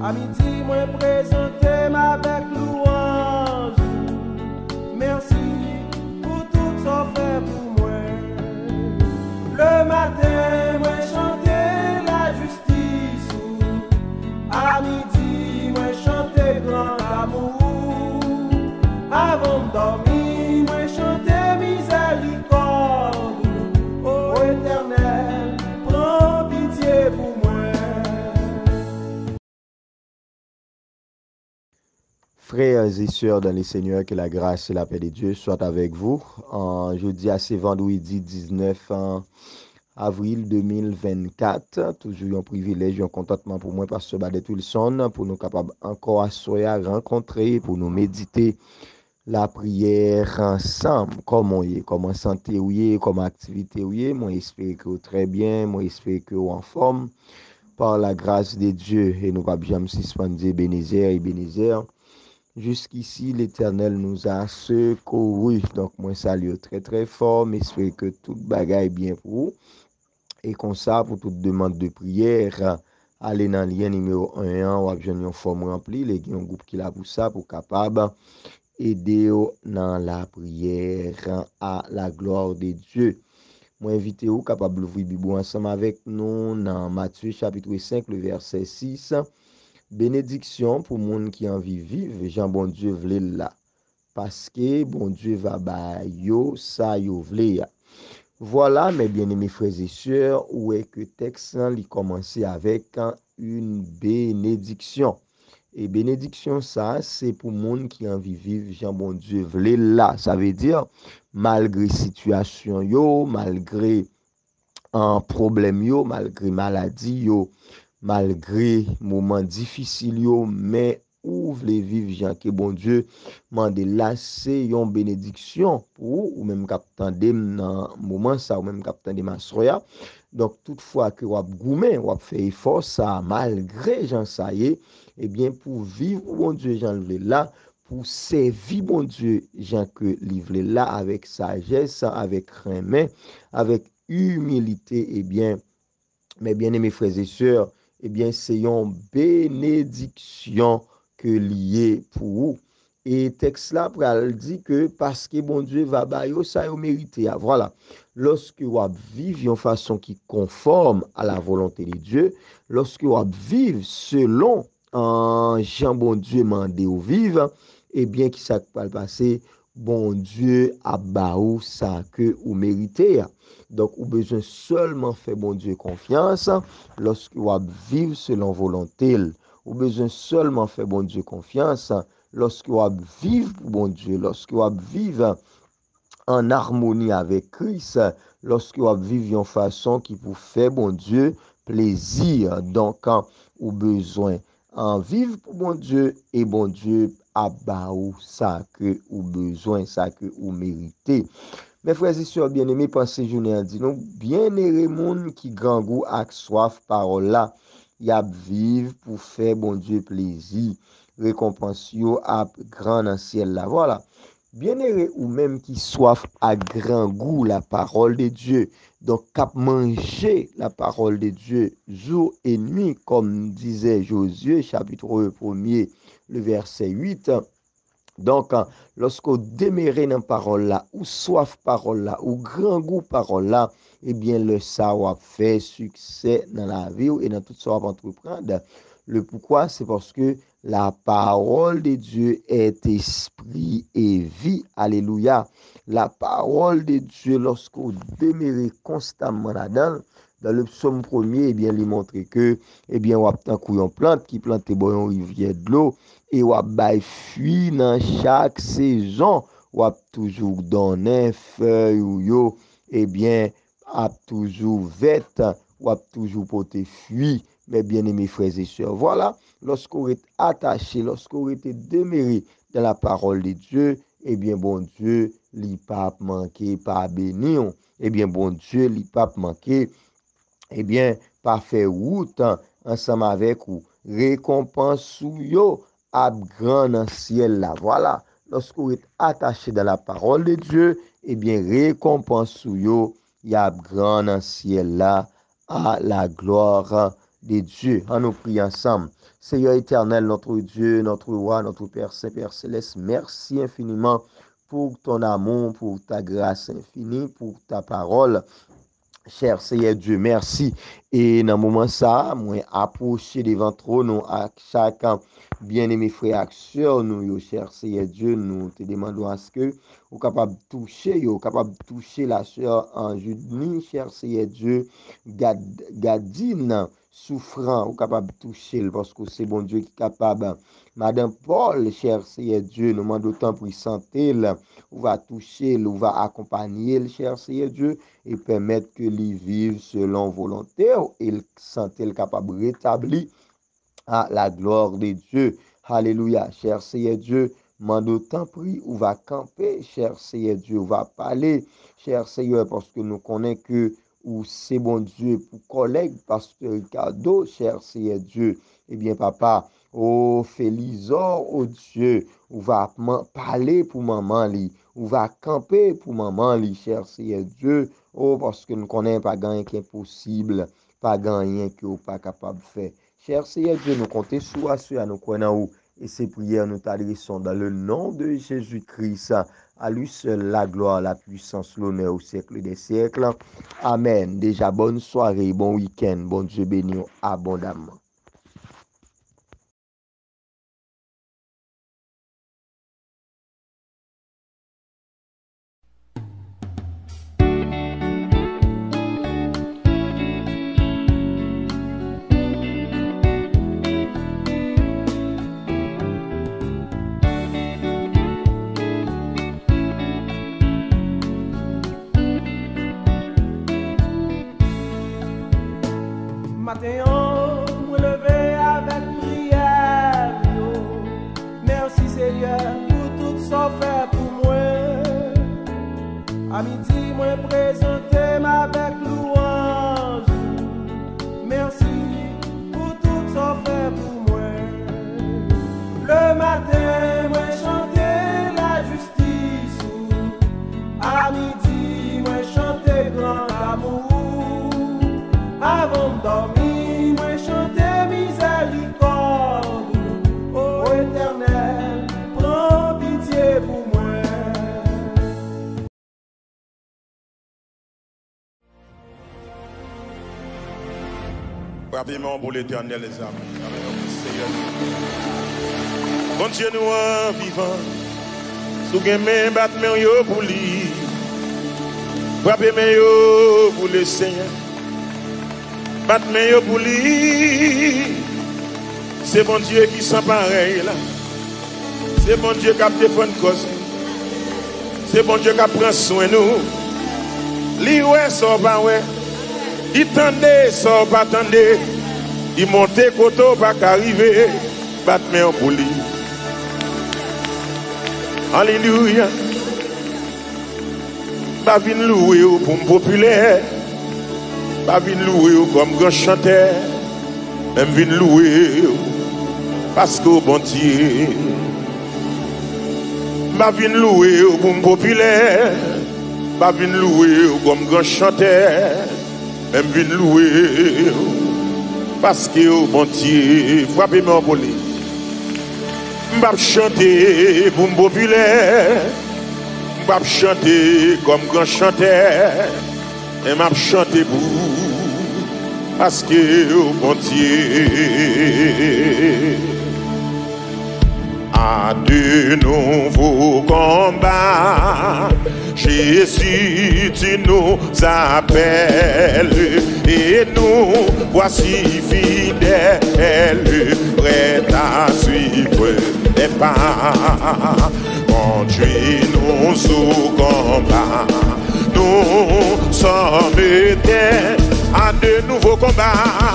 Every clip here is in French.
midi, moi présenter avec louange. Merci pour tout ça fait pour moi. Le matin, moi chanter la justice. À midi, moi chanter grand amour. Avant de dormir, moi chanter miséricorde. Ô Éternel, prends pitié pour moi. Frères et sœurs dans les Seigneurs, que la grâce et la paix de Dieu soient avec vous. Jeudi à ce vendredi 19 avril 2024, toujours un privilège, un contentement pour moi, Pasteur Badet Wilson, pour nous capables encore à rencontrer, pour nous méditer la prière ensemble. Comment y est, comment santé ou y est, comment activité ou y est. Moi, j'espère que vous très bien, moi, j'espère que vous en forme. Par la grâce de Dieu, et nous pas jamais suspendre Ebenezer, Ebenezer. Jusqu'ici, l'Éternel nous a secourus. Donc, moi, salue très, très fort. Mais j'espère que tout bagaille bien pour vous. Et comme ça, pour toute demande de prière, allez dans le lien numéro 1, ou avez une forme remplie. Il y a un groupe qui l'a pour ça, pour capable aider dans la prière à la gloire de Dieu. Moi, invite vous capable d'ouvrir la Bible ensemble avec nous dans Matthieu chapitre 5, le verset 6. Bénédiction pour monde qui en vit vivre, Jean bon Dieu vle là. Parce que bon Dieu va ba yo ça yo vle ya. Voilà mes bien-aimés frères et sœurs, où est que texte li commence avec une bénédiction. Et bénédiction ça, c'est pour monde qui en vit vivre, Jean bon Dieu vle là. Ça veut dire malgré situation yo, malgré un problème yo, malgré maladie yo, malgré moment difficile yo, mais ou vle vivre Jean que bon Dieu mande là c'est une bénédiction pour ou même captande dans moment ça ou même captande ma soya. Donc toutefois que ou goumen ou fait effort ça malgré Jean ça y est, eh bien pour vivre bon Dieu Jean le là pour servir bon Dieu Jean que livre là avec sagesse, avec remet, avec humilité, eh bien mes bien-aimés frères et sœurs, eh bien, c'est une bénédiction que lié pour vous. Et texte là, pral dit que parce que bon Dieu va bailler, ça vous mérité. Voilà. Lorsque vous vivez d'une façon qui conforme à la volonté de Dieu, lorsque vous vivez selon Jean bon Dieu mandé ou vivre, eh bien, qui ça va passer? Bon Dieu a baou ça que vous méritez. Donc, vous besoin seulement faire bon Dieu confiance lorsque vous vivez selon volonté. Vous besoin seulement faire bon Dieu confiance lorsque vous vivez pour bon Dieu, lorsque vous vivez en harmonie avec Christ, lorsque vous vivez en façon qui vous fait bon Dieu plaisir. Donc, vous besoin en vivre pour bon Dieu et bon Dieu a baou ça que vous besoin, ça que vous méritez. Mes frères et sœurs bien-aimés, pensez journée en dit nous, bien-aimés moun qui grand goût ak soif parole là, y a vivre pour faire bon Dieu plaisir, récompense yo a grand dans ciel là. Voilà. Bien-aimés ou même qui soif à grand goût la parole de Dieu, donc cap manger la parole de Dieu jour et nuit comme disait Josué chapitre 1er le verset 8. Donc, lorsqu'on demeure dans parole là, ou soif parole là, ou grand goût parole là, eh bien, le savoir fait succès dans la vie et dans tout ça va entreprendre. Le pourquoi, c'est parce que la parole de Dieu est esprit et vie. Alléluia. La parole de Dieu, lorsqu'on demeure constamment là-dedans, dans le psaume 1er, eh bien, il montre que, eh bien, on a un couillon plante qui plante bon rivière de l'eau, et ou bay fruit dans chaque saison, ou toujours donner feuille ou yo, eh bien, a toujours vête, ou toujours porter fruit, mes bien-aimés frères et sœurs. Voilà, lorsqu'on est attaché, lorsqu'on est demeuré dans la parole de Dieu, eh bien, bon Dieu, li pas manquer, pas bénir, eh bien, bon Dieu, li pas manquer, eh bien, pas faire route ensemble avec ou récompense sous yo à grand dans ciel là. Voilà. Lorsqu'on est attaché dans la parole de Dieu, eh bien, récompense sous yo, y a grand dans ciel là à la gloire de Dieu. En nous prions ensemble. Seigneur éternel, notre Dieu, notre roi, notre Père Saint, Père Céleste, merci infiniment pour ton amour, pour ta grâce infinie, pour ta parole. Cher Seigneur Dieu, merci. Et dans le moment ça, moi approcher devant trop nous à chaque bien-aimé frère et sœur nous, cher Seigneur Dieu, nous te demandons à ce que vous capable de toucher la sœur en Judnie, cher Seigneur Dieu, Gadine souffrant, vous capable de toucher parce que c'est bon Dieu qui est capable. Madame Paul, cher Seigneur Dieu, nous demandons autant pour santé, on va toucher, on va accompagner, cher Seigneur Dieu, et permettre que les vivent selon volonté et sentent capable de rétablir à la gloire de Dieu. Alléluia, cher Seigneur Dieu, mando tant pris, ou va camper, cher Seigneur Dieu, ou va parler, cher Seigneur, parce que nous connaissons que ou c'est bon Dieu pour collègue, pasteur Ricardo, cher Seigneur Dieu, eh bien papa, oh Félizor, oh Dieu, ou va parler pour maman li, ou va camper pour maman li, cher Seigneur Dieu, oh parce que nous connaissons pas rien qui est possible, pas rien qui n'est pas capable de faire. Cher Seigneur Dieu, nous comptons sur à nous connaissons et ces prières nous t'adressons dans le nom de Jésus-Christ. À lui seul la gloire, la puissance, l'honneur au siècle des siècles. Amen. Déjà, bonne soirée, bon week-end. Bon Dieu béni abondamment. Matin, me lever avec prière. Merci Seigneur pour tout ça fait pour moi. À midi, moi présenter avec louange. Merci pour tout ça fait pour moi. Le matin, moi chanter la justice. À midi, moi chanter grand amour. Avant de dormir, moi chanter miséricorde. Ô Éternel, prends pitié pour moi. Rapidement pour l'Éternel, les amis. Bon Dieu, nous en vivant, sous gamin battement yo pour lui. Frappez mes yo pour le Seigneur. Battement yo pour lui. C'est bon Dieu qui sent pareil là. C'est bon Dieu qui a défendu cause. C'est bon Dieu qui prend soin de nous. Li ouais ça pas ouais. Il tendait ça pas tendait. Il montait koto pas arriver. Battement pour lui. Alléluia. Pas vin louer pour me populaire. Pas vin louer comme grand chanteur. Même vin louer parce que bon Dieu. Pas vin louer pour me populaire. Pas vin louer comme grand chanteur. Même vin louer parce que bon Dieu. Frappez-moi pour lui. M'bap chanter pour me populaire. M'bap chanter comme grand chanteur. Et m'bap chanter pour parce que bon Dieu. À de nouveaux combats, Jésus tu nous appelles et nous voici fidèles, prêts à suivre les pas. Conduis-nous au combat, nous sommes éternels à de nouveaux combats.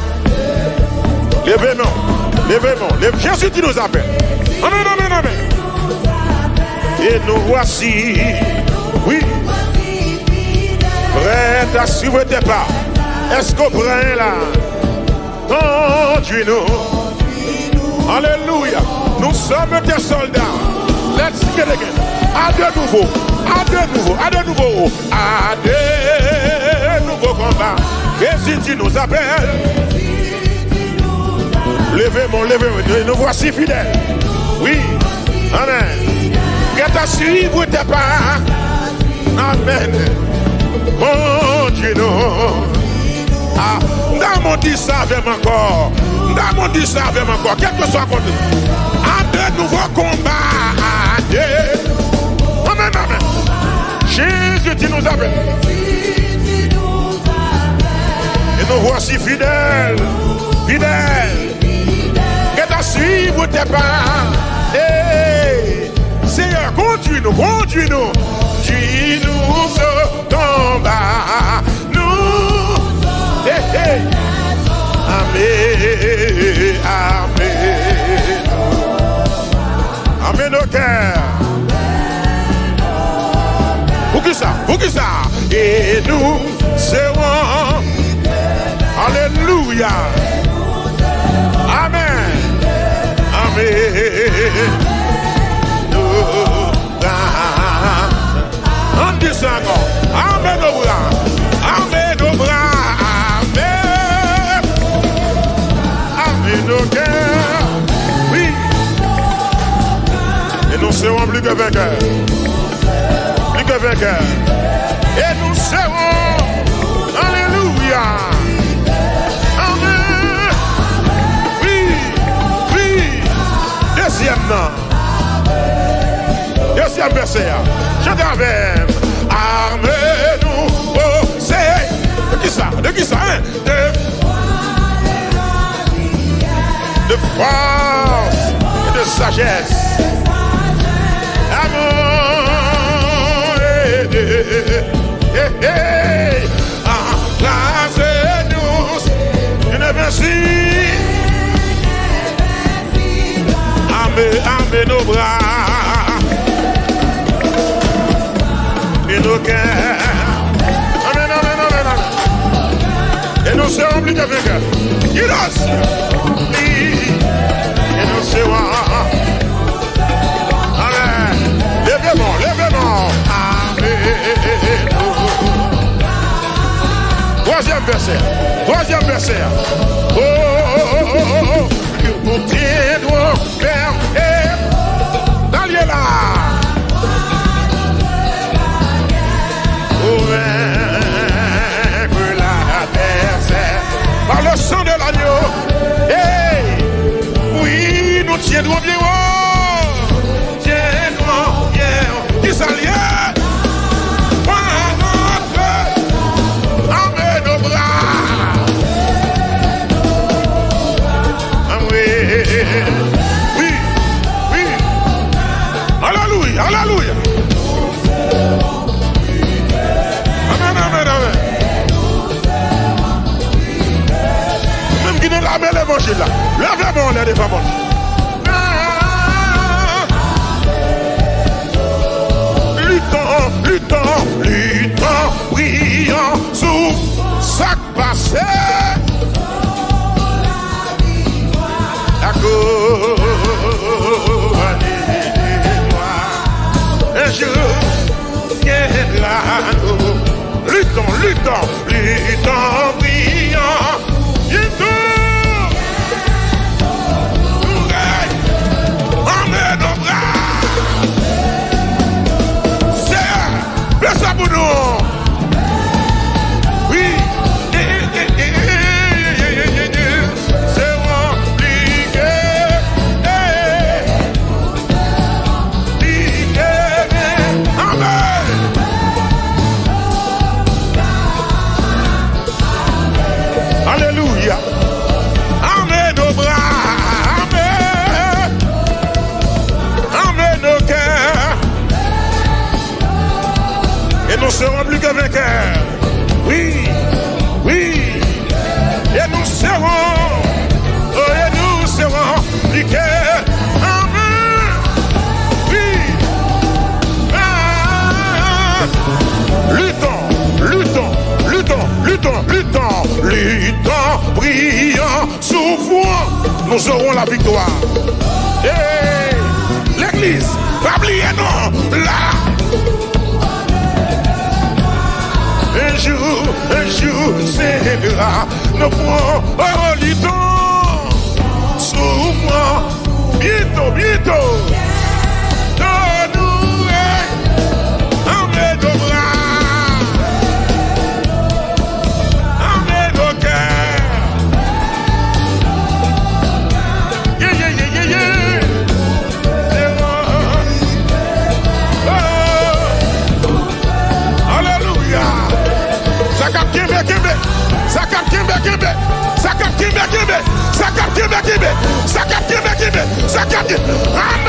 Levez-nous, levez-nous, Jésus tu nous appelles. Amen, amen, amen. Et nous voici, oui, prêts à suivre tes pas. Est-ce qu'on prend là? Conduis-nous. Alléluia. Nous sommes tes soldats. Let's sing it again. À de nouveau, à de nouveau, à de nouveau, à de nouveaux combats. Jésus, tu nous appelles. Levez-moi. Nous voici fidèles. Oui. Amen. Qu'est-ce à suivre tes pas? Amen. Mon Dieu, non. Ah, dans mon dit ça avec encore. Dans mon dit ça avec encore. Quel que soit contre nous. De nouveaux combats. Amen, amen. Jésus, tu nous appelles. Et nous voici fidèles. Fidèles. Et à suivre tes pas. Seigneur, conduis-nous. Conduis-nous au combat. Amen. Amen au cœur. Pour qui ça? Et nous serons. Alléluia. Amen. On dit ça encore. Amen au bras. Amen au bras. Amen au cœur. Oui. Et nous serons plus que vainqueurs. Plus que vainqueurs. Et nous serons. Alléluia. Amen. Oui. Deuxième verset. Je t'avais. Armez-nous. Oh, c'est. De qui ça? Hein? De force et de sagesse. Amour embrassez-nous une merci. Amez nos bras et nos cœurs. Amen. Et nous serons plus que vainqueurs. Et nous serons. Amen. Levez-moi. Amen. Troisième verset. Oh. Nous tiendrons ferme et d'allier là. Pour vaincre l'adversaire par le sang de l'agneau. Hey, oui, nous tiendrons bien haut. Qui s'allie. Amen nos bras. Oui. Alléluia. Amen. Même qui nous lave l'évangile là. Lève-moi, les femmes. Luttons, prions sous sac passé. Un jour viendra nous. Luttons, prions. Amen nos bras. C'est ça pour nous. Oui. C'est compliqué. Amen. Alléluia. Amen nos bras. Amen nos cœurs. Et nous serons plus que vainqueurs. Oui. Et nous serons plus que. Amen. Oui. Luttons, prions, souffrons, nous aurons la victoire. Et l'église, pas oublier non, là. Un jour, c'est là, nous pourrons luttons. souffrant, bientôt, bientôt. Sakap